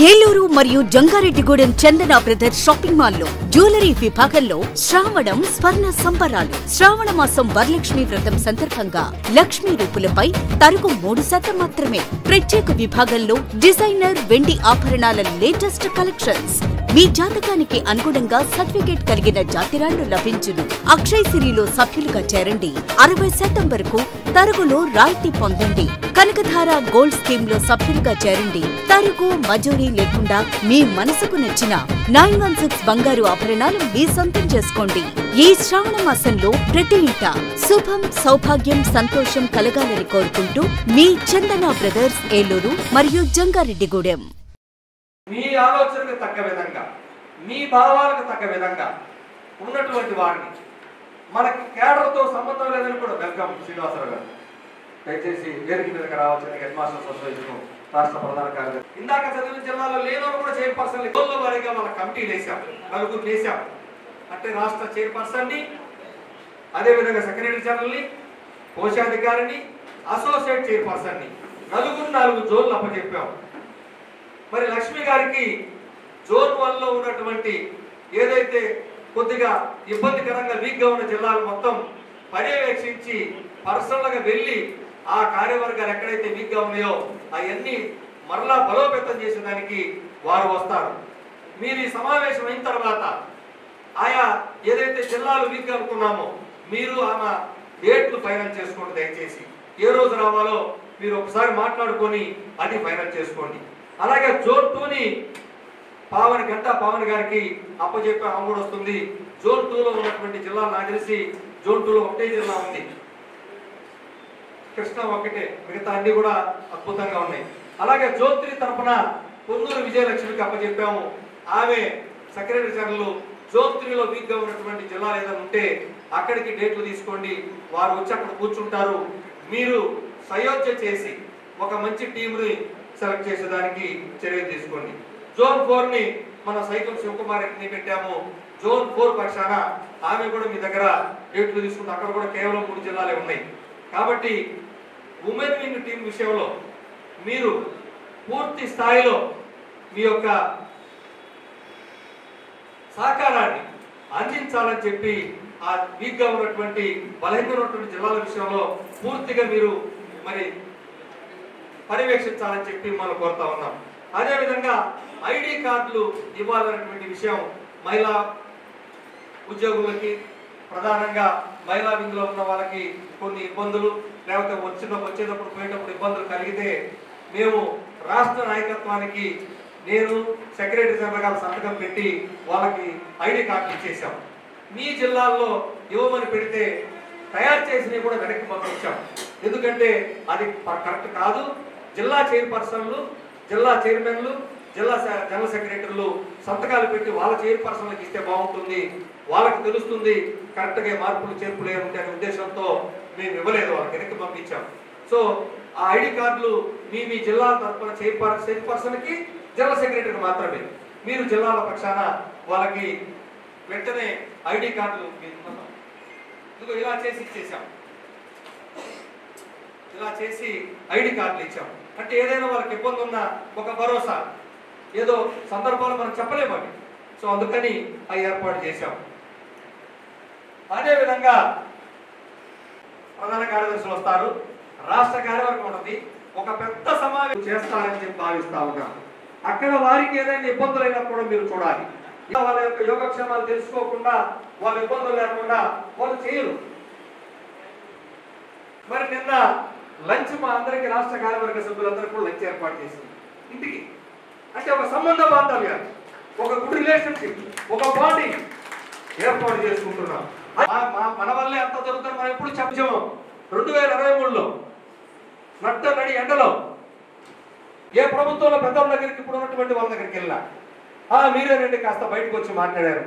ఏలూరు మరియు Jangareddygudem Chandana brothers shopping mall లో jewellery విభాగంలో శ్రావణం స్వర్ణ సంబరాలు. శ్రావణ మాసం వరలక్ష్మి వ్రతం సందర్భంగా లక్ష్మీ రూపులపై తరుగు 3% మాత్రమే. ప్రత్యేక విభాగంలో డిజైనర్ వెండి ఆభరణాల లేటెస్ట్ కలెక్షన్స్. మీ జాతకానికి అనుగుణంగా సర్టిఫికేట్ కలిగిన జాతిరాళ్లు లభించును. అక్షయ్ సిరిలో సభ్యులుగా చేరండి. 60% వరకు తరుగులో రాయితీ పొందండి. కనకధార గోల్డ్ స్కీమ్ లో సభ్యులుగా చేరండి. తరుగు మజూరీ లేకుండా మీ మనసుకు నచ్చిన 916 బంగారు ఆభరణాలు మీ సొంతం చేసుకోండి. ఈ శ్రావణ మాసంలో ప్రతి ఇంట శుభం, సౌభాగ్యం, సంతోషం కలగాలని కోరుకుంటూ మీ చందన బ్రదర్స్, ఏలూరు మరియు జంగారెడ్డిగూడెం. మీ ఆలోచనకు తగ్గ విధంగా, మీ భావాలకు తగ్గ విధంగా ఉన్నటువంటి వారిని, మనకి కేడర్తో సంబంధం లేదని కూడా వెల్కమ్ శ్రీనివాసరావు గారు, దయచేసి వేదిక మీదకి రావాల్సిన హెడ్ మాస్టర్స్ అసోసియేషన్ రాష్ట్ర ప్రధాన కార్యదర్శి. ఇందాక చదివిన జిల్లాలో లేనోరు కూడా చైర్పర్సన్ గోళ్ళ వారీగా మన కమిటీలు వేసాం, నలుగురు వేసాం. అంటే రాష్ట్ర చైర్పర్సన్ని, అదేవిధంగా సెక్రటరీ జనరల్ని, కోశాధికారిని, అసోసియేట్ చైర్పర్సన్ని నలుగురు 4 జోన్లు అప్పచెప్పాం. మరి లక్ష్మి గారికి జోన్ 1 లో ఉన్నటువంటి ఏదైతే కొద్దిగా ఇబ్బందికరంగా వీక్గా ఉన్న జిల్లాలు మొత్తం పర్యవేక్షించి పర్సనల్గా వెళ్ళి ఆ కార్యవర్గాలు ఎక్కడైతే వీక్గా ఉన్నాయో అవన్నీ మరలా బలోపేతం చేసేదానికి వారు వస్తారు. మీరు ఈ సమావేశం అయిన తర్వాత ఆయా ఏదైతే జిల్లాలు వీక్గా అనుకున్నామో మీరు ఆమె డేట్లు ఫైనల్ చేసుకోండి. దయచేసి ఏ రోజు రావాలో మీరు ఒకసారి మాట్లాడుకొని అది ఫైనల్ చేసుకోండి. అలాగే జోన్ 2ని పావన్ గారికి అప్పచెప్పే అమ్ముడు వస్తుంది. జోన్ 2లో ఉన్నటువంటి జిల్లా నాకు తెలిసి జోన్ 2లో ఒకటే జిల్లా ఉంది, కృష్ణ ఒకటే, మిగతా అన్ని కూడా అద్భుతంగా ఉన్నాయి. అలాగే జోన్ 3 తరఫున పొన్నూరు విజయలక్ష్మికి అప్పచెప్పాము. ఆమె సెక్రటరీ జనరల్ జోన్ 3లో వీక్గా ఉన్నటువంటి జిల్లాలు ఏదైనా ఉంటే అక్కడికి డేట్లు తీసుకోండి. వారు వచ్చి అక్కడ కూర్చుంటారు. మీరు సయోధ్య చేసి ఒక మంచి టీంని సెలెక్ట్ చేసేదానికి చర్యలు తీసుకోండి. జోన్ 4ని మన సైతం శివకుమార్ రెడ్డిని పెట్టాము. జోన్ 4 పక్షాన ఆమె కూడా మీ దగ్గర డేట్లు తీసుకుంటే అక్కడ కూడా కేవలం 3 జిల్లాలే ఉన్నాయి. కాబట్టి ఉమెన్ వింగ్ టీం విషయంలో మీరు పూర్తి స్థాయిలో మీ యొక్క సహకారాన్ని అందించాలని చెప్పి ఆ వీక్గా ఉన్నటువంటి బలహీనంగా ఉన్నటువంటి జిల్లాల విషయంలో పూర్తిగా మీరు మరి పర్యవేక్షించాలని చెప్పి మనం కోరుతా ఉన్నాం. అదేవిధంగా ఐడి కార్డులు ఇవ్వాలనేటువంటి విషయం మహిళా ఉద్యోగులకి, ప్రధానంగా మహిళా వింగ్లో ఉన్న వాళ్ళకి కొన్ని ఇబ్బందులు, లేకపోతే వచ్చేటప్పుడు పోయేటప్పుడు ఇబ్బందులు కలిగితే మేము రాష్ట్ర నాయకత్వానికి నేను సెక్రటరీ జనరల్ గారు సంతకం పెట్టి వాళ్ళకి ఐడి కార్డులు ఇచ్చేసాం. మీ జిల్లాల్లో ఇవ్వమని పెడితే తయారు చేసినవి కూడా వెనక్కి పంపించాం. ఎందుకంటే అది కరెక్ట్ కాదు. జిల్లా చైర్పర్సన్లు, జిల్లా చైర్మన్లు, జిల్లా జనరల్ సెక్రటరీలు సంతకాలు పెట్టి వాళ్ళ చైర్పర్సన్లకు ఇస్తే బాగుంటుంది, వాళ్ళకి తెలుస్తుంది కరెక్ట్గా మార్పులు చేర్పులు ఏముంటే అనే ఉద్దేశంతో మేము ఇవ్వలేదు, వాళ్ళకి వెనక్కి పంపించాం. సో ఆ ఐడి కార్డులు మీ జిల్లా తరఫున చైర్పర్సన్కి, జనరల్ సెక్రటరీకి మాత్రమే. మీరు జిల్లాల పక్షాన వాళ్ళకి వెంటనే ఐడి కార్డులు ఇలా చేసి ఇచ్చేసాం. ఇలా చేసి ఐడి కార్డులు ఇచ్చాం. అంటే ఏదైనా వాళ్ళకి ఇబ్బంది ఉన్నా ఒక భరోసా, ఏదో సందర్భాలు మనం చెప్పలేమని, సో అందుకని అవి ఏర్పాటు చేశాం. అదేవిధంగా ప్రధాన కార్యదర్శులు వస్తారు, రాష్ట్ర కార్యవర్గం ఉన్నది, ఒక పెద్ద సమావేశం చేస్తారని చెప్పి భావిస్తా ఉన్నాం. అక్కడ వారికి ఏదైనా ఇబ్బందులు అయినా కూడా మీరు చూడాలి. వాళ్ళ యొక్క యోగక్షేమాలు తెలుసుకోకుండా, వాళ్ళ ఇబ్బందులు లేకుండా వాళ్ళు చేయరు. మరి నిన్న లంచ్ మా అందరికి రాష్ట్ర కార్యవర్గ సభ్యులందరికీ కూడా లంచ్ ఏర్పాటు చేసింది ఇంటికి. అంటే ఒక సంబంధ బాంధవ్యాలు, ఒక గుడ్ రిలేషన్షిప్, ఒక బాండింగ్ ఏర్పాటు చేసుకుంటున్నాం. మన వల్లే అంత జరుగుతుంది. మనం ఎప్పుడు చెప్పాము, 2023లో నడి ఎండలో ఏ ప్రభుత్వంలో పెద్దల దగ్గరికి ఇప్పుడు ఉన్నటువంటి వాళ్ళ దగ్గరికి వెళ్ళా, మీరే రండి కాస్త బయటకు వచ్చి మాట్లాడారు.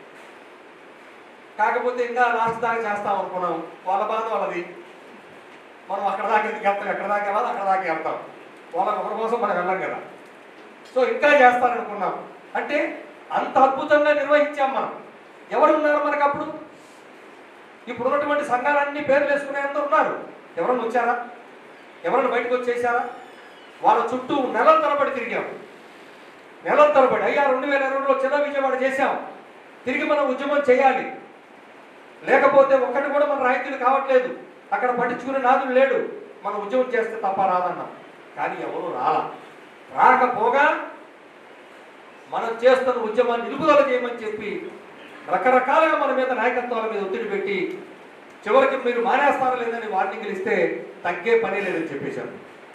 కాకపోతే ఇంకా లాస్ట్ దాకా చేస్తాం అనుకున్నాం. వాళ్ళ బాధ వాళ్ళది. మనం అక్కడ దాకా ఎందుకు వెళ్తాం, ఎక్కడ దాకా వెళ్ళాలి అక్కడ దాకా వెళ్తాం. వాళ్ళకి ఒకరి కోసం మనం వెళ్ళాం కదా. సో ఇంకా చేస్తారనుకున్నాం. అంటే అంత అద్భుతంగా నిర్వహించాం మనం. ఎవరు ఉన్నారు మనకు అప్పుడు? ఇప్పుడు ఉన్నటువంటి సంఘాలన్నీ పేర్లు వేసుకునే అంత ఉన్నారు. ఎవరన్నా వచ్చారా? ఎవరన్నా బయటకు వచ్చేసారా? వాళ్ళ చుట్టూ నెలల తరబడి తిరిగాం. నెలల తరబడి అయ్యా 2020లో చిన్న విజయవాడ చేశాం, తిరిగి మనం ఉద్యమం చేయాలి, లేకపోతే ఒక్కటి కూడా మన రాయితీలు కావట్లేదు, అక్కడ పట్టించుకునే నాదుడు లేడు, మనం ఉద్యమం చేస్తే తప్ప రాదన్నాం. కానీ ఎవరు రాకపోగా మనం చేస్తున్న ఉద్యమాన్ని నిలుపుదల చేయమని చెప్పి రకరకాలుగా మన మీద నాయకత్వాల మీద ఒత్తిడి పెట్టి చివరికి మీరు మానేస్తారా లేదని వార్నింగ్లు ఇస్తే తగ్గే పని లేదని చెప్పేశారు.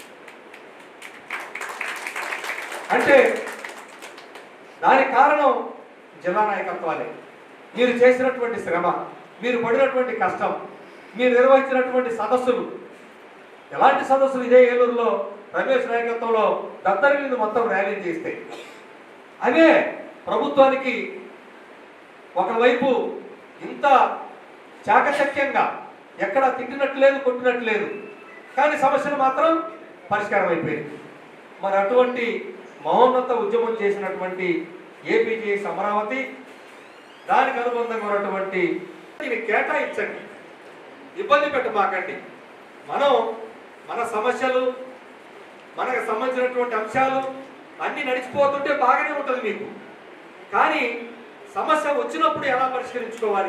అంటే దానికి కారణం జిల్లా నాయకత్వాలే. మీరు చేసినటువంటి శ్రమ, మీరు పడినటువంటి కష్టం, మీరు నిర్వహించినటువంటి సదస్సులు, ఎలాంటి సదస్సులు, ఇదే ఏలూరులో రమేష్ నాయకత్వంలో దత్తరిని మొత్తం ర్యాలీ చేస్తే అదే ప్రభుత్వానికి ఒకవైపు ఇంత చాకచక్యంగా ఎక్కడ తిట్టినట్టు లేదు, కొట్టినట్టు లేదు, కానీ సమస్యలు మాత్రం పరిష్కారం అయిపోయింది. మరి అటువంటి మహోన్నత ఉద్యమం చేసినటువంటి ఏపీజేఎస్ అమరావతి, దానికి అనుబంధంగా ఉన్నటువంటి దీన్ని కేటాయించండి, ఇబ్బంది పెట్టమాకండి. మనం మన సమస్యలు, మనకు సంబంధించినటువంటి అంశాలు అన్నీ నడిచిపోతుంటే బాగానే ఉంటుంది మీకు, కానీ సమస్య వచ్చినప్పుడు ఎలా పరిష్కరించుకోవాలి?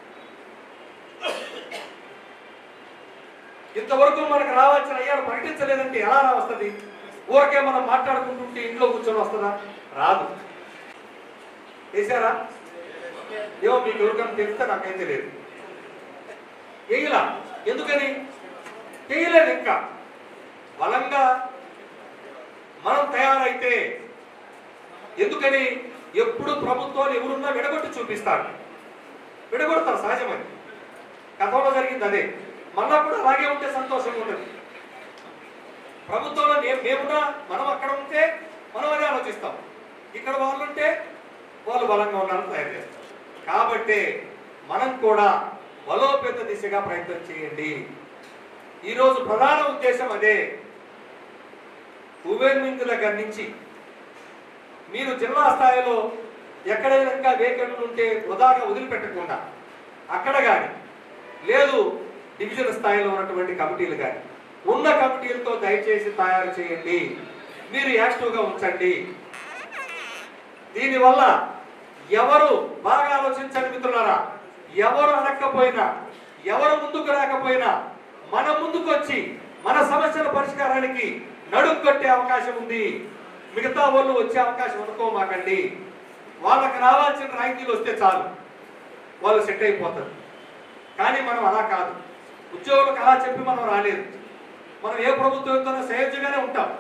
ఇంతవరకు మనకు రావాల్సిన అయ్యారు ప్రకటించలేదంటే ఎలా వస్తుంది? ఊరికే మనం మాట్లాడుకుంటుంటే ఇంట్లో కూర్చొని వస్తుందా? రాదు. చేశారా? ఏమో మీకు ఎవరికైనా తెలిస్తే నాకైతే లేదు. చేయలా. ఎందుకని చేయలేదు? ఇంకా బలంగా మనం తయారైతే. ఎందుకని? ఎప్పుడు ప్రభుత్వాలు ఎవరున్నా విడగొట్టి చూపిస్తారు, విడగొడతారు, సహజమని. గతంలో జరిగింది అదే, మళ్ళా కూడా అలాగే ఉంటే సంతోషంగా ఉంటుంది. ప్రభుత్వంలో మేమున్నా మనం అక్కడ ఉంటే మనం అదే ఆలోచిస్తాం, ఇక్కడ వాళ్ళు ఉంటే వాళ్ళు బలంగా ఉన్నారని తయారు చేస్తారు. కాబట్టి మనం కూడా బలోపేత దిశగా ప్రయత్నం చేయండి. ఈరోజు ప్రధాన ఉద్దేశం అదే. ఉబేర్మింగ్ దగ్గర నుంచి మీరు జిల్లా స్థాయిలో ఎక్కడైనా ఇంకా వేకెంట్లు ఉంటే వృధాగా వదిలిపెట్టకుండా అక్కడ కానీ, లేదు డివిజన్ స్థాయిలో ఉన్నటువంటి కమిటీలు కానీ, ఉన్న కమిటీలతో దయచేసి తయారు చేయండి, మీరు యాక్టివ్గా ఉంచండి. దీనివల్ల ఎవరు బాగా ఆలోచించండి మిత్రులారా, ఎవరు అనకపోయినా, ఎవరు ముందుకు రాకపోయినా మన ముందుకు వచ్చి మన సమస్యల పరిష్కారానికి నడుము కట్టే అవకాశం ఉంది. మిగతా వాళ్ళు వచ్చే అవకాశం అనుకోమాకండి. వాళ్ళకి రావాల్సిన రాయితీలు వస్తే చాలు, వాళ్ళు సెట్ అయిపోతారు. కానీ మనం అలా కాదు. ఉద్యోగులకు అలా చెప్పి మనం రాలేదు. మనం ఏ ప్రభుత్వంతోనో సహజంగానే ఉంటాం,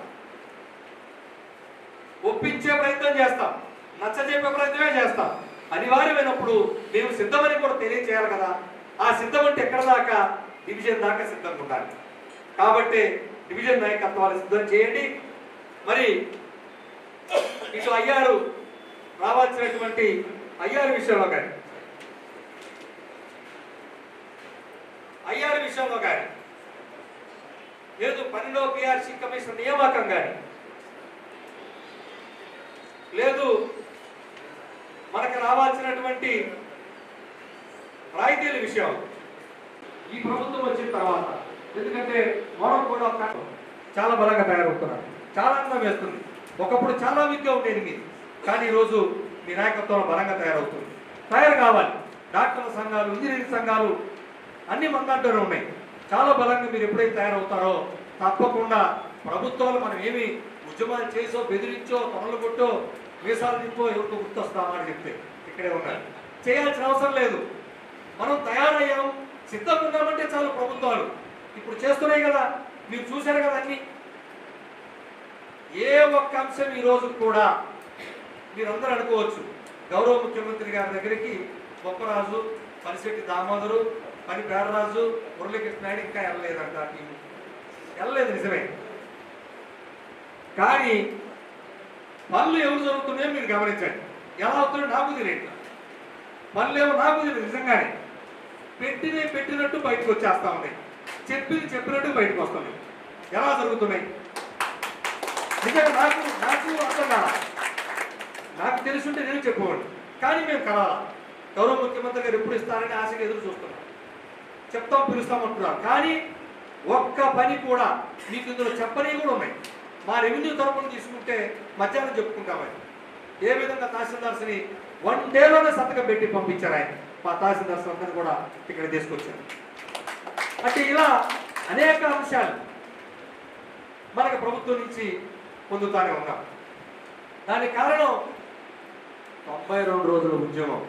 ఒప్పించే ప్రయత్నం చేస్తాం, నచ్చజెప్పే ప్రయత్నమే చేస్తాం. అనివార్యమైనప్పుడు మేము సిద్ధమని కూడా తెలియచేయాలి కదా. ఆ సిద్ధం అంటే ఎక్కడ దాకా? డివిజన్ దాకా సిద్ధంగా ఉండాలి. కాబట్టి డివిజన్ నాయకత్వాలు సిద్ధం చేయండి. మరి ఇటు అయ్యారు రావాల్సినటువంటి అయ్యారు విషయంలో కానీ, లేదు పనిలో పిఆర్సీ కమిషన్ నియామకం కానీ, లేదు మనకు రావాల్సినటువంటి రాయితీల విషయం ఈ ప్రభుత్వం వచ్చిన తర్వాత, ఎందుకంటే మనం కూడా చాలా బలంగా తయారవుతున్నారు, చాలా ఆనందం వేస్తుంది. ఒకప్పుడు చాలా వీక్గా ఉండేది మీరు, కానీ ఈరోజు మీ నాయకత్వం బలంగా తయారవుతుంది. తయారు కావాలి. డాక్టర్ల సంఘాలు, ఇంజనీరింగ్ సంఘాలు అన్ని మందంటూనే ఉన్నాయి. చాలా బలంగా మీరు ఎప్పుడైతే తయారవుతారో తప్పకుండా ప్రభుత్వాలు మనం ఏమి ఉద్యమాలు చేసో, బెదిరించో, తొనలు కొట్టో, మీసాలు తిప్పో ఎవరితో గుర్తొస్తామని చెప్తే ఇక్కడే ఉన్నారు. చేయాల్సిన అవసరం లేదు. మనం తయారయ్యాం, సిద్ధంగా ఉన్నామంటే చాలు. ప్రభుత్వాలు ఇప్పుడు చేస్తున్నాయి కదా, మీరు చూశారు కదా అన్ని. ఏ ఒక్క అంశం ఈ రోజు కూడా మీరందరూ అనుకోవచ్చు, గౌరవ ముఖ్యమంత్రి గారి దగ్గరికి బొప్పరాజు, పనిశెట్టి దామోదరు, పని పేరరాజు, మురళీకృష్ణ నాయుడు ఇంకా వెళ్ళలేదంట. టీము వెళ్ళలేదు, నిజమే. కానీ పనులు ఎవరు జరుగుతున్నాయో మీరు గమనించండి. ఎలా అవుతున్నాయో నాకు తెలియట్లా. పనులు ఏమో నాకు తెలియదు. నిజంగానే పెట్టినట్టు బయటకు వచ్చేస్తా ఉన్నాయి, చెప్పినట్టు బయటకు వస్తున్నాయి. ఎలా జరుగుతున్నాయి నిజంగా నాకు అర్థం కాదా? నాకు తెలుసుంటే నేను చెప్పేవాడిని. కానీ మేము కలాలా. గౌరవ ముఖ్యమంత్రి గారు ఎప్పుడు ఇస్తారని ఆశగా ఎదురు చూస్తున్నాం. చెప్తాం, పిలుస్తామంటున్నారు. కానీ ఒక్క పని కూడా మీకు ఇందులో చెప్పని కూడా ఉన్నాయి. మా రెవెన్యూ తరపున తీసుకుంటే మధ్యాహ్నం చెప్పుకుంటామని ఏ విధంగా తహసీల్దార్స్ని 1 డేలోనే సంతకం పెట్టి పంపించారు ఆయన. మా తహసీల్దార్స్ అందరినీ కూడా ఇక్కడ తీసుకొచ్చారు. అంటే ఇలా అనేక అంశాలు మనకు ప్రభుత్వం నుంచి పొందుతానే ఉన్నాం. దానికి కారణం 92 రోజుల ఉద్యమం,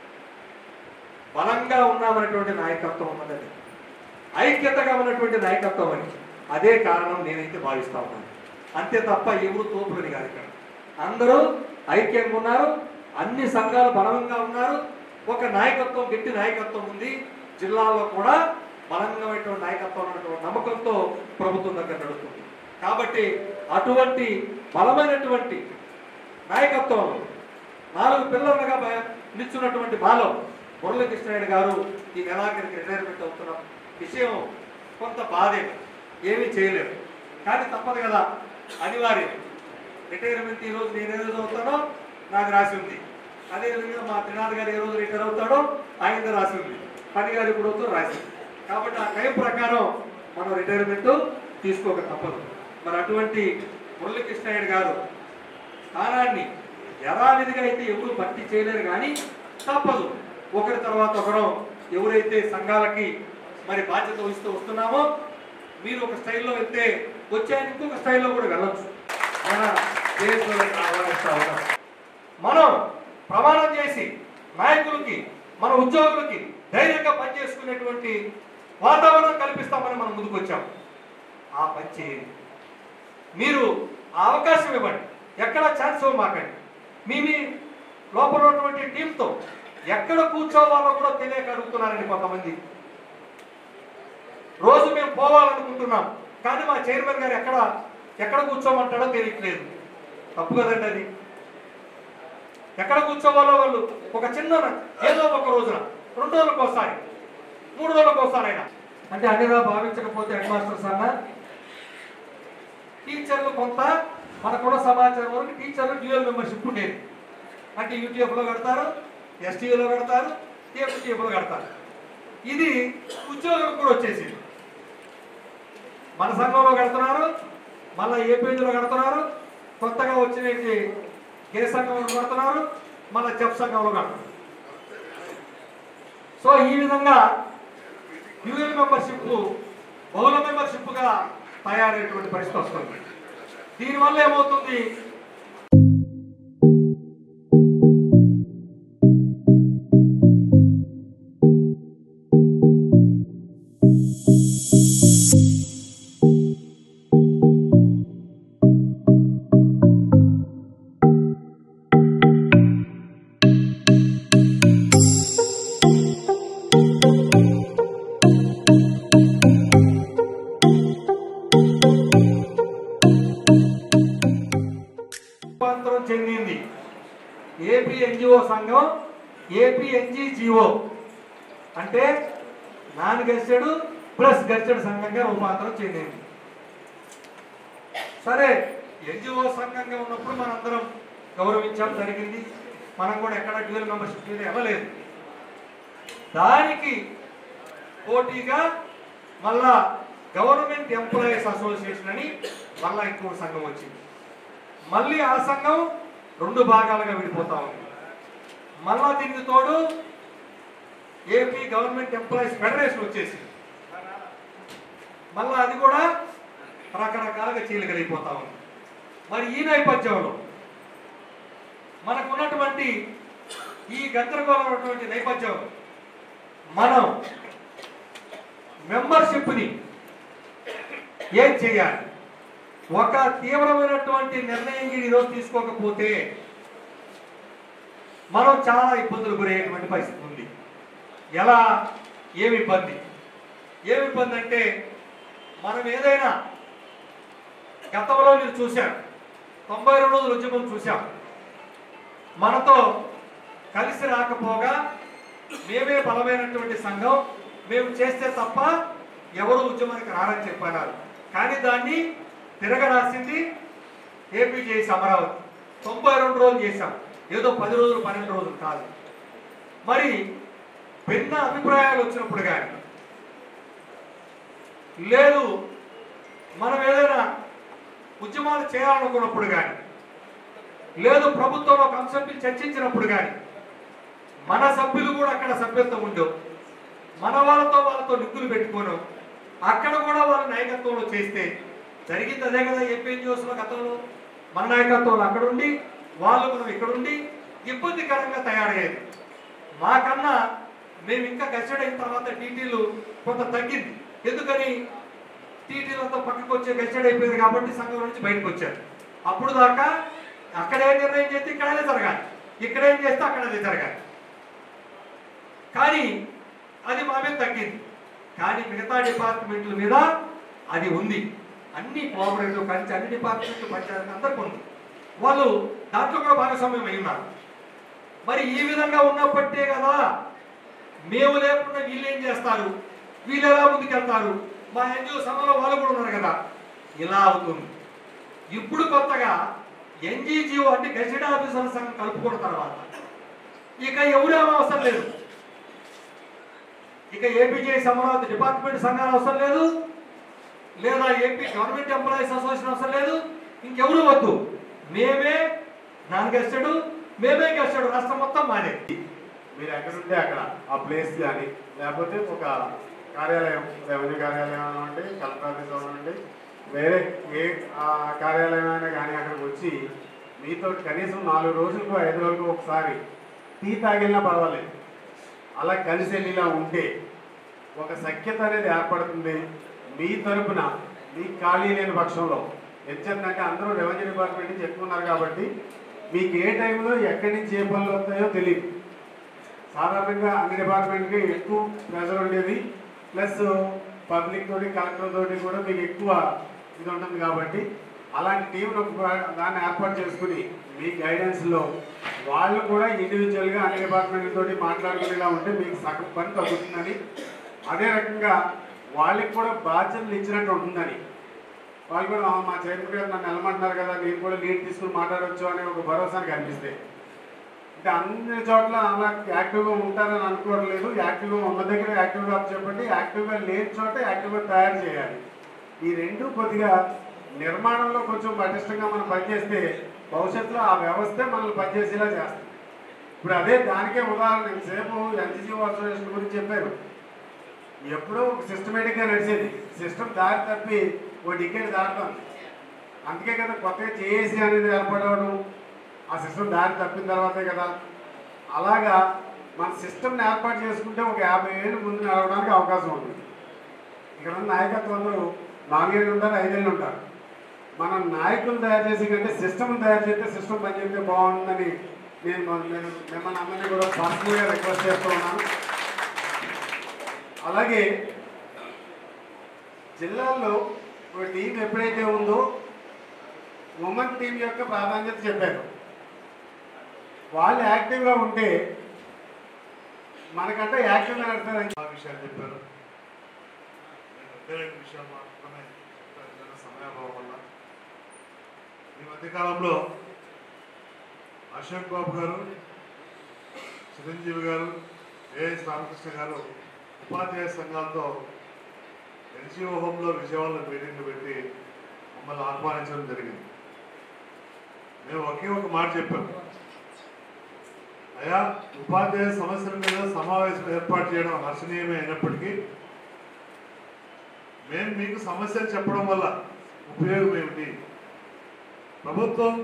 బలంగా ఉన్నామనేటువంటి నాయకత్వం ఉన్నది, ఐక్యతగా ఉన్నటువంటి నాయకత్వం అని. అదే కారణం నేనైతే భావిస్తా ఉన్నాను. అంతే తప్ప ఎవరు తోపులని కాదు. ఇక్కడ అందరూ ఐక్యంగా ఉన్నారు, అన్ని సంఘాలు బలంగా ఉన్నారు, ఒక నాయకత్వం, గట్టి నాయకత్వం ఉంది. జిల్లాలో కూడా బలంగా నాయకత్వం ఉన్నటువంటి నమ్మకంతో ప్రభుత్వం దగ్గర నడుస్తుంది. కాబట్టి అటువంటి బలమైనటువంటి నాయకత్వం 4 పిల్లలుగా నిల్చున్నటువంటి మాలో మురళీకృష్ణారెడ్డి గారు ఈ నెలాఖరికి రిటైర్మెంట్ అవుతున్న విషయం కొంత బాధే, ఏమీ చేయలేరు. కానీ తప్పదు కదా, అనివార్యం. రిటైర్మెంట్ ఈ రోజు నేను ఏ రోజు అవుతానో నాకు రాసి ఉంది. అదేవిధంగా మా త్రినాథ్ గారు ఏ రోజు రిటైర్ అవుతాడో ఆయన రాసి ఉంది. పని గారు ఇప్పుడు అవుతారో రాసి ఉంది. కాబట్టి ఆ టైం ప్రకారం మనం రిటైర్మెంట్ తీసుకోక తప్పదు. మరి అటువంటి మురళీకృష్ణారెడ్డి గారు స్థానాన్ని యథావిధిగా అయితే ఎవరు భర్తీ చేయలేరు, కానీ తప్పదు. ఒకరి తర్వాత ఒకరు ఎవరైతే సంఘాలకి మరి బాధ్యత వహిస్తూ వస్తున్నామో, మీరు ఒక స్టైల్లో వెళ్తే వచ్చే ఇంకొక స్టైల్లో కూడా వెళ్ళొచ్చు. మన దేశంలోకి ఆహ్వానిస్తా ఉన్నాం. మనం ప్రమాణం చేసి నాయకులకి, మన ఉద్యోగులకి ధైర్యంగా పనిచేసుకునేటువంటి వాతావరణం కల్పిస్తామని మనం ముందుకు వచ్చాం. ఆ పని చేయండి. మీరు ఆ అవకాశం ఇవ్వండి, ఎక్కడ ఛాన్స్ ఇవ్వమాకండి. మీ లోపల ఉన్నటువంటి టీంతో ఎక్కడ కూర్చోవాలో కూడా తెలియక అడుగుతున్నారండి కొంతమంది. రోజు మేము పోవాలనుకుంటున్నాం, కానీ మా చైర్మన్ గారు ఎక్కడ కూర్చోమంటాడో తెలియట్లేదు. తప్పు కదండి అది. ఎక్కడ కూర్చోవాలో వాళ్ళు ఒక చిన్న ఏదో ఒక రోజున 2 రోజులకు ఒకసారి 3 రోజులకు ఒకసారి అయినా అంటే అన్నిగా భావించకపోతే హెడ్ మాస్టర్స్ అన్న టీచర్లు కొంత మనకున్న సమాచారం వరకు టీచర్లు డ్యూయల్ మెంబర్షిప్ ఉండేది. అంటే యూటీఎఫ్లో కడతారు, ఎస్టీయూలో కడతారు, టీఎఫ్టీఎఫ్లో కడతారు. ఇది ఉద్యోగులకు కూడా వచ్చేసింది. మన సంఘంలో కడుతున్నారు, మళ్ళీ ఏపీలో కడుతున్నారు, కొత్తగా వచ్చినట్టు కే సంఘంలో కడుతున్నారు, మళ్ళీ చెఫ్ సంఘంలో కడుతున్నారు. సో ఈ విధంగా డ్యూయల్ మెంబర్షిప్ బహుళ మెంబర్షిప్గా తయారయ్యేటువంటి పరిస్థితి వస్తుంది. దీనివల్ల ఏమవుతుంది, చెందింది ఏపీ ఎన్జిఓ సంఘం, ఏపీ ఎన్జిజిఓ అంటే నాన్ గెస్టెడ్ ప్లస్ గెస్టెడ్ సంఘంగా రూపాంతరం చెందింది. సరే, ఎన్జిఓ సంఘంగా ఉన్నప్పుడు మనందరం గౌరవించాం, జరిగింది. మనం కూడా ఎక్కడ డ్యూయల్ మెంబర్షిప్ మీద ఇవ్వలేదు. దానికి పోటీగా మళ్ళా గవర్నమెంట్ ఎంప్లాయీస్ అసోసియేషన్ అని మళ్ళా ఇంకో సంఘం వచ్చింది. మళ్ళీ ఆ సంఘం 2 భాగాలుగా విడిపోతా ఉంది. మళ్ళా దీనికి తోడు ఏపీ గవర్నమెంట్ ఎంప్లాయీస్ ఫెడరేషన్ వచ్చేసింది. మళ్ళా అది కూడా రకరకాలుగా చీలికలైపోతా ఉంది. మరి ఈ నేపథ్యంలో మనకున్నటువంటి ఈ గందరగోళమైనటువంటి నేపథ్యంలో మనం మెంబర్షిప్ని ఏం చేయాలి? ఒక తీవ్రమైనటువంటి నిర్ణయం ఈరోజు తీసుకోకపోతే మనం చాలా ఇబ్బందులు గురయ్యేటువంటి పరిస్థితి ఉంది. ఎలా? ఏమి ఇబ్బంది అంటే మనం ఏదైనా గతంలో మీరు చూశారు, 92 రోజుల ఉద్యమం చూశాం. మనతో కలిసి రాకపోగా మేమే బలమైనటువంటి సంఘం, మేము చేస్తే తప్ప ఎవరు ఉద్యమానికి రారని చెప్పన్నారు. కానీ దాన్ని తిరగరాసింది ఏపీ చేసి అమరావతి. 92 రోజులు చేశాం, ఏదో 10 రోజులు 12 రోజులు కాదు. మరి భిన్న అభిప్రాయాలు వచ్చినప్పుడు కానీ, లేదు మనం ఏదైనా ఉద్యమాలు చేయాలనుకున్నప్పుడు కానీ, లేదు ప్రభుత్వంలో ఒక అంశం చర్చించినప్పుడు కానీ మన సభ్యులు కూడా అక్కడ సభ్యత్వం ఉండవు, మన వాళ్ళతో నిక్కులు పెట్టుకోను అక్కడ కూడా వాళ్ళ నాయకత్వంలో చేస్తే జరిగింది అదే కదా. ఏపీ న్యూస్లో గతంలో మన నాయకత్వంలో అక్కడ ఉండి వాళ్ళు మనం ఇక్కడ ఉండి ఇబ్బందికరంగా తయారయ్యేది. మాకన్నా మేము ఇంకా గెస్టెడ్ అయిన తర్వాత టీటీలు కొంత తగ్గింది. ఎందుకని టీటీలతో పక్కకు వచ్చే గెస్టెడ్ అయిపోయింది కాబట్టి సంఘం నుంచి బయటకు వచ్చారు. అప్పుడు దాకా అక్కడే నిర్ణయం చేస్తే ఇక్కడనే జరగాలి, ఇక్కడేం చేస్తే అక్కడనే జరగాలి. కానీ అది మా మీద తగ్గింది. కానీ మిగతా డిపార్ట్మెంట్ల మీద అది ఉంది. అన్ని కోఆపరేటివ్ కలిసి అన్ని డిపార్ట్మెంట్లు పంచాయతీ అందరికీ ఉంది. వాళ్ళు దాంట్లో కూడా భాగస్వామ్యం అయి ఉన్నారు. మరి ఈ విధంగా ఉన్నప్పటికే కదా మేము లేకుండా వీళ్ళు ఏం చేస్తారు, వీళ్ళు ఎలా ముందుకెళ్తారు, మా ఎన్జిఓ సభలో వాళ్ళు కూడా ఉన్నారు కదా, ఇలా అవుతుంది. ఇప్పుడు కొత్తగా ఎన్జిజిఓ అంటే గెజిటెడ్ ఆఫీసర్ల సంఘం కలుపుకున్న తర్వాత ఇక ఎవరేమో అవసరం లేదు. ఇక ఏపీజేఎస్ అమరావతి డిపార్ట్మెంట్ సంఘాలు అవసరం లేదు, లేదా ఏపీ గవర్నమెంట్ ఎంప్లాయీస్ అసోసియేషన్ అవసరం లేదు, ఇంకెవరు వద్దు. మేమే నాన్ గెస్టెడ్, మేమే గెస్టెడ్, రాష్ట్రం మొత్తం మాదే. మీరు ఎక్కడుంటే అక్కడ ఆ ప్లేస్ కానీ లేకపోతే ఒక కార్యాలయం, రెవెన్యూ కార్యాలయం అనండి, కలెక్టర్ ఆఫీస్ అనండి, వేరే ఏ కార్యాలయం అయినా కానీ అక్కడికి వచ్చి మీతో కనీసం 4 రోజులకు 5 రోజులకు ఒకసారి టీ తాగినా పర్వాలేదు, అలా కలిసి వెళ్ళిలా ఉంటే ఒక సఖ్యత అనేది ఏర్పడుతుంది. మీ తరపున మీకు ఖాళీ లేని పక్షంలో ఎంచేతంటే అందరూ రెవెన్యూ డిపార్ట్మెంట్ నుంచి ఎక్కువ ఉన్నారు కాబట్టి మీకు ఏ టైంలో ఎక్కడి నుంచి ఏ పనులు వస్తాయో తెలియదు. సాధారణంగా అన్ని డిపార్ట్మెంట్కి ఎక్కువ ప్రెజర్ ఉండేది, ప్లస్ పబ్లిక్ తోటి కలెక్టర్ తోటి కూడా మీకు ఎక్కువ ఇది ఉంటుంది. కాబట్టి అలాంటి టీంను దాన్ని ఏర్పాటు చేసుకుని మీ గైడెన్స్లో వాళ్ళు కూడా ఇండివిజువల్గా అన్ని డిపార్ట్మెంట్ తోటి మాట్లాడుకునేలా ఉంటే మీకు సగం పని తగ్గుతుందని, అదే రకంగా వాళ్ళకి కూడా బాధ్యతలు ఇచ్చినట్టు ఉంటుందని, వాళ్ళు కూడా మా చైర్మన్ గారు నన్ను వెళ్ళమంటున్నారు కదా నేను కూడా లీడ్ తీసుకుని మాట్లాడవచ్చు అనే ఒక భరోసానికి అనిపిస్తే, అంటే అన్ని చోట్ల అలా యాక్టివ్గా ఉంటారని అనుకోవడం లేదు. యాక్టివ్గా ఉన్న దగ్గర యాక్టివ్గా చెప్పండి, యాక్టివ్గా లేని చోట యాక్టివ్గా తయారు చేయాలి. ఈ రెండు కొద్దిగా నిర్మాణంలో కొంచెం పటిష్టంగా మనం పనిచేస్తే భవిష్యత్తులో ఆ వ్యవస్థే మనల్ని పనిచేసేలా చేస్తుంది. ఇప్పుడు అదే దానికే ఉదాహరణ సేపు ఎన్జిఓ అసోసియేషన్ గురించి చెప్పారు. ఎప్పుడో సిస్టమేటిక్గా నడిచేది సిస్టమ్ దారి తప్పి ఓ డికేట్ దాటుతుంది. అందుకే కదా కొత్తగా చేసి అనేది ఏర్పడవడం, ఆ సిస్టమ్ దారి తప్పిన తర్వాతే కదా. అలాగా మన సిస్టమ్ని ఏర్పాటు చేసుకుంటే ఒక 50 ఏళ్ళు ముందు నడవడానికి అవకాశం ఉంటుంది. ఇక్కడ ఉన్న నాయకత్వం అందరూ 4 ఏళ్ళు ఉంటారు, 5 ఏళ్ళు ఉంటారు. మనం నాయకులు తయారు చేసి కంటే సిస్టమ్ తయారు చేస్తే సిస్టమ్ పనిచేస్తే బాగుంటుందని నేను మిమ్మల్ని అందరినీ కూడా పర్సనల్గా రిక్వెస్ట్ చేస్తూ ఉన్నాను. అలాగే జిల్లాల్లో ఒక టీం ఎప్పుడైతే ఉందో ఉమెన్ టీం యొక్క ప్రాధాన్యత చెప్పారు. వాళ్ళు యాక్టివ్గా ఉంటే మనకంటే యాక్టివ్గా నడుస్తారని విషయాలు చెప్పారు. విషయం మాత్రమే సమయాభావం వల్ల ఈ మధ్యకాలంలో అశోక్ బాబు గారు, చిరంజీవి గారు, ఏఎస్ రామకృష్ణ గారు ఉపాధ్యాయ సంఘాలతో ఎన్జిఓ హోంలో విజయవాడలో మీటింగ్లు పెట్టి మమ్మల్ని ఆహ్వానించడం జరిగింది. మేము ఒకే ఒక మాట చెప్పాం, అయా ఉపాధ్యాయ సమస్యల మీద సమావేశం ఏర్పాటు చేయడం హర్షణీయమే అయినప్పటికీ మేము మీకు సమస్యలు చెప్పడం వల్ల ఉపయోగం ఏమిటి, ప్రభుత్వంలో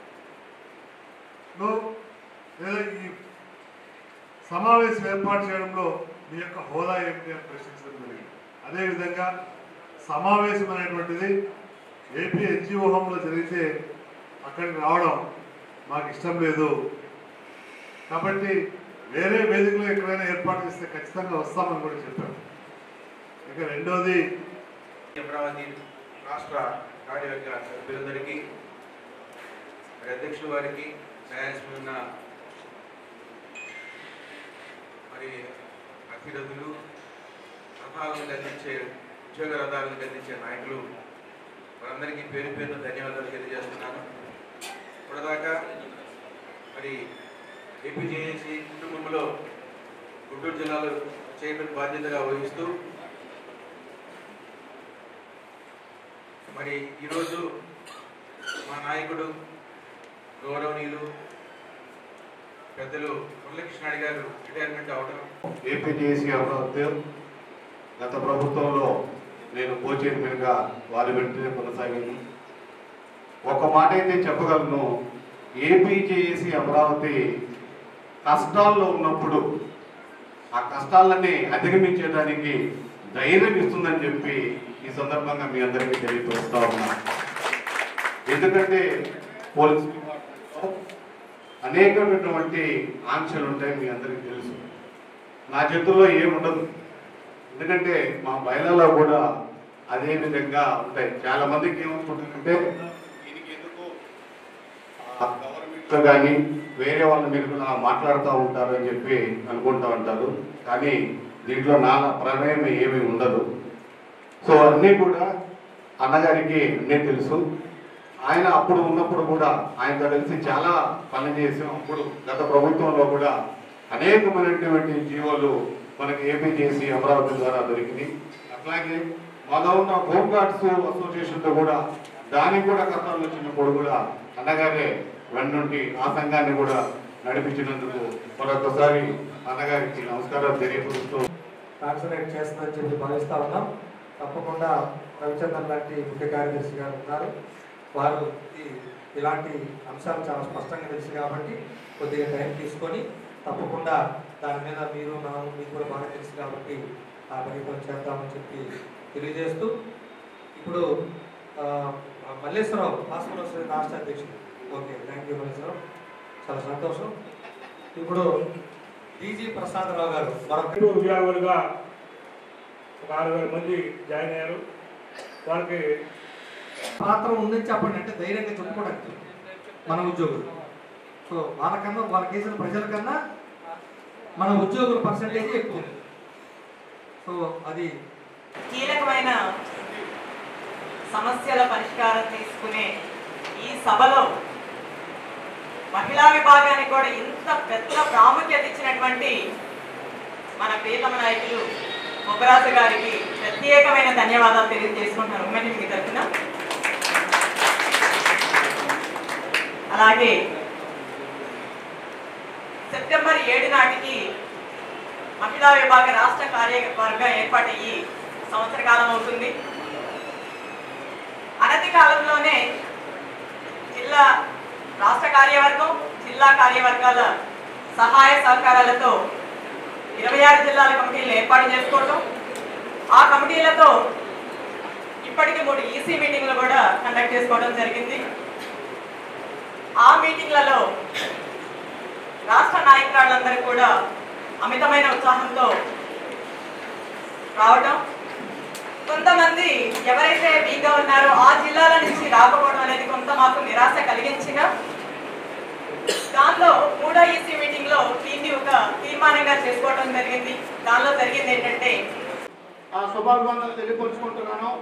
లేదా ఈ సమావేశం ఏర్పాటు చేయడంలో మీ యొక్క హోదా ఏమిటి అని ప్రశ్నించడం జరిగింది. అదేవిధంగా సమావేశం అనేటువంటిది ఏపీ ఎన్జిఓ హోంలో జరిగితే అక్కడికి రావడం మాకు ఇష్టం లేదు, కాబట్టి వేరే వేదికలో ఎక్కడైనా ఏర్పాటు చేస్తే ఖచ్చితంగా వస్తామని కూడా చెప్పారు. ఇక రెండోది అమరావతి రాష్ట్ర కార్యవర్గ సభ్యులందరికీ, అధ్యక్షుల వారికి, న్యాయస్థాన మరి అతిరథులు, రథాలను అందించే ఉద్యోగ రథాలను అందించే నాయకులు వారందరికీ పేరు పేరును ధన్యవాదాలు తెలియజేస్తున్నాను. ఇప్పటిదాకా మరి ఏపీజేఏసీ కుటుంబంలో గుంటూరు జిల్లాలో చైర్మన్ బాధ్యతగా వహిస్తూ మరి ఈరోజు మా నాయకుడు గౌరవనీయులు పెద్దలు మురళీకృష్ణ గారు రిటైర్మెంట్ అవడం, ఏపీజేసీ అమరావతి గత ప్రభుత్వంలో నేను కో చైర్మన్గా వారి వెంటనే కొనసాగింది. ఒక మాట అయితే చెప్పగలను, ఏపీజేసీ అమరావతి కష్టాల్లో ఉన్నప్పుడు ఆ కష్టాలన్నీ అధిగమించడానికి ధైర్యం ఇస్తుందని చెప్పి ఈ సందర్భంగా మీ అందరికీ తెలియపరుస్తా ఉన్నా. ఎందుకంటే పోలీస్ అనేకమైనటువంటి ఆంక్షలు ఉంటాయి, మీ అందరికీ తెలుసు. నా చేతుల్లో ఏముండదు, ఎందుకంటే మా బయలలో కూడా అదే విధంగా ఉంటాయి. చాలా మందికి ఏమనుకుంటుందంటే దీనికి ఎందుకు గవర్నమెంట్లో కానీ వేరే వాళ్ళ మీద కూడా మాట్లాడుతూ ఉంటారు అని చెప్పి అనుకుంటూ ఉంటారు. కానీ దీంట్లో నా ప్రమేయం ఏమీ ఉండదు. సో అన్నీ కూడా అన్నగారికి అన్నీ తెలుసు. ఆయన అప్పుడు ఉన్నప్పుడు కూడా ఆయనతో కలిసి చాలా పని చేసాం. అప్పుడు గత ప్రభుత్వంలో కూడా అనేకమైనటువంటి జీవోలు మనకి ఏపీజేసీ అమరావతి ద్వారా దొరికింది. అట్లాగే మాలో ఉన్న హోమ్ గార్డ్స్ అసోసియేషన్తో కూడా దానికి కూడా కష్టాలు వచ్చినప్పుడు కూడా అన్నగారే వెన్నుండి ఆ సంఘాన్ని కూడా నడిపించినందుకు మరొకసారి అన్నగారికి నమస్కారాలు తెలియపరుస్తూ కాన్సన్ట్రేట్ చేస్తుందని చెప్పి భావిస్తా ఉన్నాం. తప్పకుండా రవిచంద్రన్ లాంటి ముఖ్య కార్యదర్శి గారు ఉన్నారు. వారు ఇలాంటి అంశాలు చాలా స్పష్టంగా తెలుసు కాబట్టి కొద్దిగా టైం తీసుకొని తప్పకుండా దాని మీద మీకు కూడా బాగా తెలుసు కాబట్టి ఆ ప్రయత్నం చేద్దామని చెప్పి తెలియజేస్తూ, ఇప్పుడు మల్లేశ్వరరావు భాస్కర్ రాష్ట్ర అధ్యక్షుడు. ఓకే, థ్యాంక్ యూ మల్లేశ్వరరావు, చాలా సంతోషం. ఇప్పుడు డీజీ ప్రసాదరావు గారు మరొక ఉద్యోగులుగా ఒక 6,000 మంది జాయిన్ అయ్యారు. వారికి పాత్ర ఉందని చెప్పండి అంటే ధైర్యంగా చెప్పుకోవడానికి మన ఉద్యోగులు. సో వాళ్ళకన్నా వాళ్ళ కేసుల ప్రజల కన్నా మన ఉద్యోగుల పర్సంటేజ్ ఎక్కువ. సో అది కీలకమైన సమస్యల పరిష్కారం తీసుకునే ఈ సభలో మహిళా విభాగానికి కూడా ఇంత పెద్ద ప్రాముఖ్యత ఇచ్చినటువంటి మన ప్రియతమ నాయకులు మొగరాజు గారికి ప్రత్యేకమైన ధన్యవాదాలు తెలియజేసుకుంటున్నాను ఉమెన్ మీ తరఫున. అలాగే సెప్టెంబర్ 7 నాటికి మహిళా విభాగ రాష్ట్ర కార్యవర్గం ఏర్పాటయ్యి సంవత్సర కాలం అవుతుంది. అనతి కాలంలోనే జిల్లా రాష్ట్ర కార్యవర్గం, జిల్లా కార్యవర్గాల సహాయ సహకారాలతో 26 జిల్లాల కమిటీలను ఏర్పాటు చేసుకోవటం, ఆ కమిటీలతో ఇప్పటికి 3 ఈసీ మీటింగ్లు కూడా కండక్ట్ చేసుకోవడం జరిగింది. ఆ మీటింగ్లలో రాష్ట్ర నాయకురాళ్ళందరూ కూడా అమితమైన ఉత్సాహంతో రావటం, కొంతమంది ఎవరైతే వీక్గా ఉన్నారో ఆ జిల్లాల నుంచి రాకపోవడం అనేది కొంత మాకు నిరాశ కలిగించిన, దానిలో 3వ ఈసీ మీటింగ్ లో దీన్ని ఒక తీర్మానంగా చేసుకోవడం జరిగింది. దానిలో జరిగింది ఏంటంటే శుభాభివందనలు తెలియపరుచుకుంటున్నాను.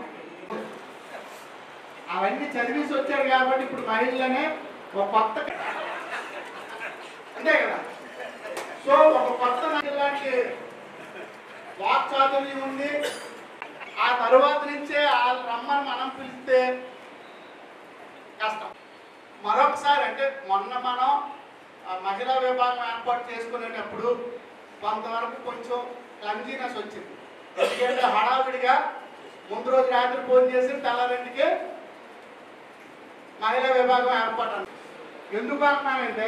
అవన్నీ చదివేసి వచ్చారు కాబట్టి ఇప్పుడు మహిళలనే ఒక కొత్త అంతే కదా. సో ఒక కొత్త మహిళకి వాక్ చాతుర్యం ఉంది. ఆ తరువాత నుంచే వాళ్ళు రమ్మని మనం పిలిస్తే కష్టం. మరొకసారి అంటే మొన్న మనం మహిళా విభాగం ఏర్పాటు చేసుకునేటప్పుడు కొంతవరకు కొంచెం క్లంజీనెస్ వచ్చింది. ఎందుకంటే హడావిడిగా ముందు రోజు రాత్రి ఫోన్ చేసి తెల్లారింటికి మహిళా విభాగం ఏర్పాటు. ఎందుకు అంటున్నానంటే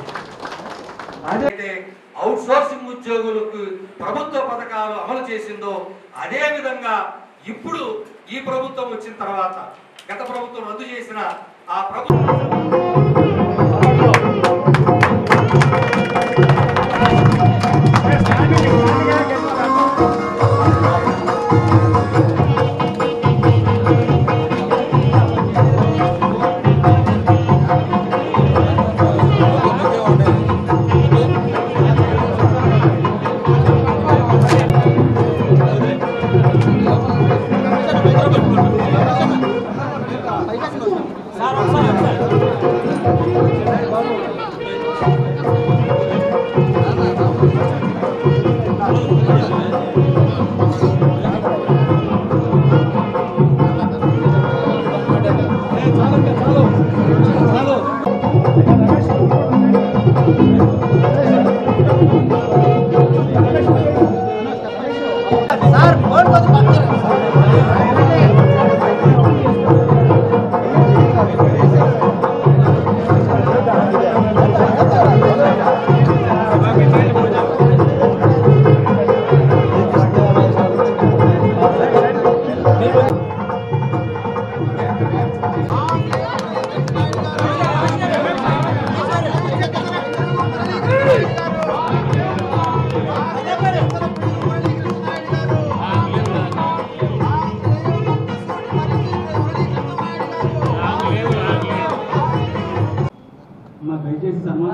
అయితే అవుట్ సోర్సింగ్ ఉద్యోగులకు ప్రభుత్వ పథకాలు అమలు చేసిందో అదే విధంగా ఇప్పుడు ఈ ప్రభుత్వం వచ్చిన తర్వాత గత ప్రభుత్వం రద్దు చేసిన ఆ ప్రభుత్వం చాలు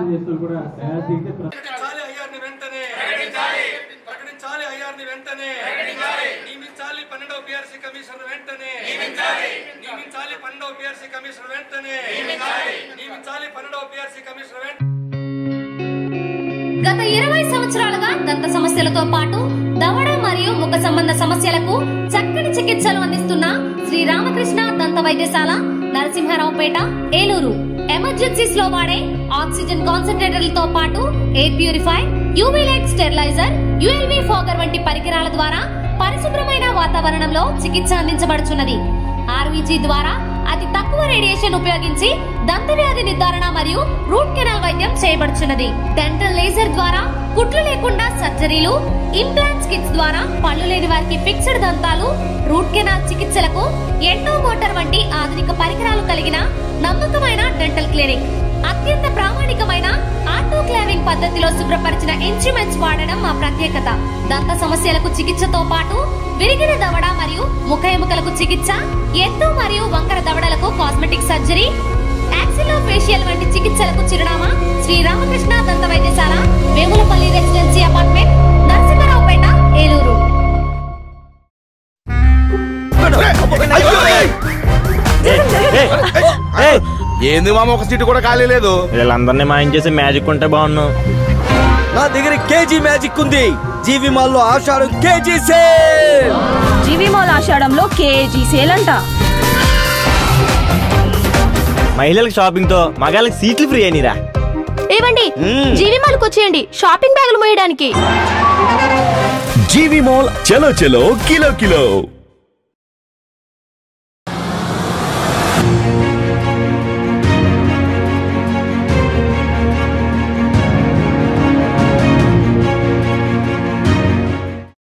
సహాయం చేస్తున్నారు కూడా ప్రకటించాలి అయ్యారిని వెంటనే ప్రకటించాలి అయ్యారిని వెంటనే నియమించాలి 12వ పిఆర్సీ కమిషనర్ వెంటనే నియమించాలి 12వ పిఆర్సీ కమిషనర్ వెంటనే నియమించాలి 12వ పిఆర్సీ కమిషనర్ వెంటనే. గత 20 సంవత్సరాలుగా దంత సమస్యలతో పాటు దవడ మరియు ముఖ సంబంధ సమస్యలకు చక్కని చికిత్సలు అందిస్తున్న శ్రీ రామకృష్ణ దంత వైద్యశాల, నరసింహారావుపేట, ఏలూరు. ఎమర్జెన్సీస్ లో వాడే ఆక్సిజన్ కాన్సంట్రేటర్లతో పాటు air purify, UV light steriliser, ULV fogger వంటి పరికరాల ద్వారా పరిశుభ్రమైన వాతావరణంలో చికిత్స అందించబడుచున్నది. ఆర్వీజీ ద్వారా అతి తక్కువ రేడియేషన్ ఉపయోగించి దంత వ్యాధి నిర్ధారణ మరియు రూట్ కెనాల్ వైద్యం చేయబడుచున్నది. డెంటల్ లేజర్ ద్వారా కుట్లు లేకుండా సర్జరీలు, ఇంప్లాంట్స్ కిట్స్ ద్వారా పళ్ళు లేని వారికి ఫిక్స్డ్ దంతాలు, రూట్ కెనాల్ చికిత్సలకు ఎండో మోటార్ వంటి ఆధునిక పరికరాలు కలిగిన నమ్మకమైన డెంటల్ క్లినిక్. అత్యంత ప్రామాణికమైన ఆటోక్లావింగ్ పద్ధతిలో శుభ్రపరిచిన ఇన్స్ట్రుమెంట్స్ వాడడం మా ప్రత్యేకత. దంత సమస్యలకు చికిత్సతో పాటు విరిగిన దవడ మరియు ముఖ ఎముకలకు చికిత్స, ఎత్తు మరియు వంకర దవడలకు కాస్మెటిక్ సర్జరీ, యాక్సిలోఫేషియల్ వంటి చికిత్సలకు చిరునామా శ్రీ రామకృష్ణ దంత వైద్యశాల, వేములపల్లి రెసిడెన్సీ అపార్ట్మెంట్, నరసింహారావుపేట, ఏలూరు. ఏంది మామ, ఒక సీటు కూడా ఖాళీ లేదు. వీళ్ళందరినీ మాయం చేసి మ్యాజిక్ ఉంటే బాగున్నావు. నా దగ్గర కేజీ మ్యాజిక్ ఉంది. జీవి మాల్ లో ఆషాఢం కేజీ సేల్. జీవి మాల్ ఆషాఢంలో కేజీ సేల్ అంట. మహిళలకు షాపింగ్ తో మగాళ్ళకి సీట్లు ఫ్రీ అయినరా. ఏవండి, జీవి మాల్ కు వచ్చేయండి షాపింగ్ బ్యాగులు మోయడానికి. జీవి మాల్ చలో చలో కిలో కిలో.